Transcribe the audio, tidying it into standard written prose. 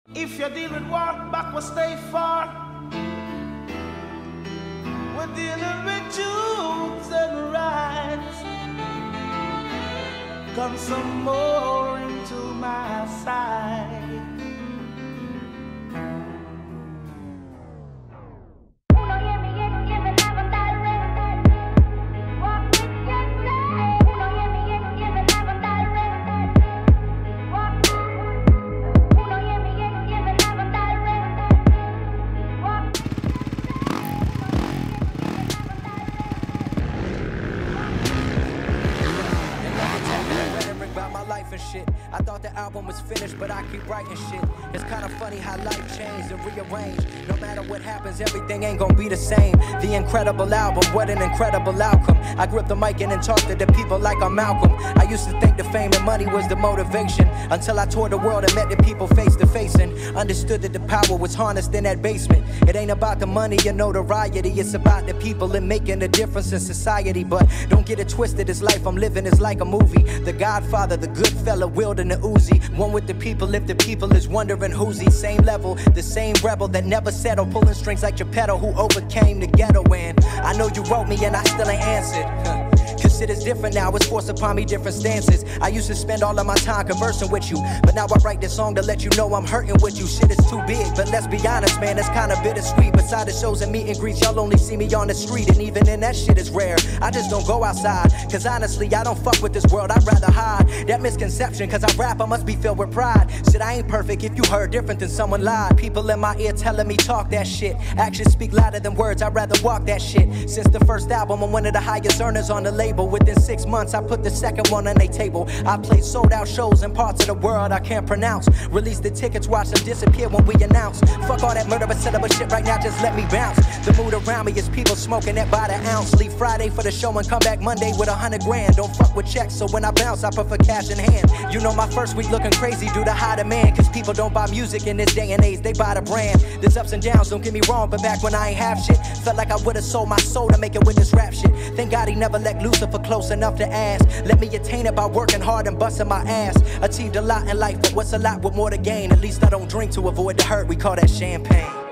If you deal with war, back will stay far. We're dealing with truths and rights. Come some more into my side. And shit. I thought the album was finished, but I keep writing shit. It's kind of funny how life changed and rearranged. No matter what happens, everything ain't gonna be the same. The incredible album, what an incredible outcome. I grip the mic and talk to the people like I'm Malcolm. I used to think the fame and money was the motivation, until I toured the world and met the people face to face and understood that the power was harnessed in that basement. It ain't about the money or notoriety, it's about the people and making a difference in society. But don't get it twisted, this life I'm living is like a movie. The Godfather, the good fella, wielding the Uzi. One with the people, if the people is wondering who's he. Same level, the same rebel that never settled, pulling strings like Geppetto, who overcame the ghetto. And I know you wrote me and I still ain't answered. Cause shit is different now, it's forced upon me different stances. I used to spend all of my time conversing with you, but now I write this song to let you know I'm hurting with you. Shit is too big, but let's be honest, man, it's kinda bittersweet. Beside the shows and meet and greets, y'all only see me on the street, and even then that shit is rare. I just don't go outside, cause honestly I don't fuck with this world, I'd rather hide. That misconception, cause I rap, I must be filled with pride. Shit, I ain't perfect, if you heard different then someone lied. People in my ear telling me talk that shit. Actions speak louder than words, I'd rather walk that shit. Since the first album, I'm one of the highest earners on the label. Within 6 months, I put the second one on their table. I played sold out shows in parts of the world I can't pronounce. Release the tickets, watch them disappear when we announce. Fuck all that murder, but set up a shit right now, just let me bounce. The mood around me is people smoking that by the ounce. Leave Friday for the show and come back Monday with 100 grand. Don't fuck with checks, so when I bounce, I prefer cash in hand. You know my first week looking crazy due to high demand, cause people don't buy music in this day and age, they buy the brand. There's ups and downs, don't get me wrong, but back when I ain't have shit, felt like I would've sold my soul to make it with this rap shit. Thank God he never let Lucifer close enough to ask. Let me attain it by working hard and busting my ass. Achieved a lot in life, but what's a lot with more to gain? At least I don't drink to avoid the hurt, we call that champagne.